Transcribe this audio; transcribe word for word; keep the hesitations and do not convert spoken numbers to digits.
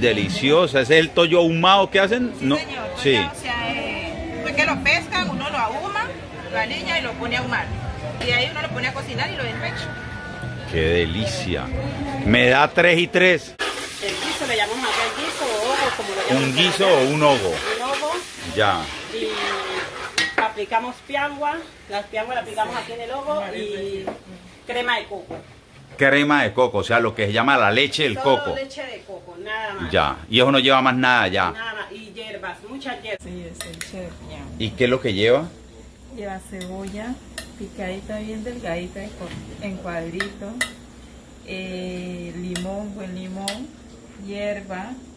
deliciosa. ¿Ese es el toyo ahumado que hacen? Sí, No. señor. Sí. Toyo, o sea, eh, después que lo pescan, uno lo ahuma, lo aliña y lo pone a ahumar. Y ahí uno lo pone a cocinar y lo despecha. Qué delicia. Me da tres y tres. El guiso le llamamos acá el guiso o ojo, como lo llaman. ¿Un guiso o un ogo? Un ojo. Ya. Y aplicamos piangua, las pianguas las aplicamos aquí en el ojo y crema de coco. Crema de coco, o sea, lo que se llama la leche del Solo coco. leche de coco, nada más. Ya. Y eso no lleva más nada ya. Nada más. Y hierbas, muchas hierbas. Sí, es el chef, ya. ¿Y qué es lo que lleva? Lleva cebolla picadita bien delgadita en cu- en cuadritos, eh, limón, buen limón, hierba,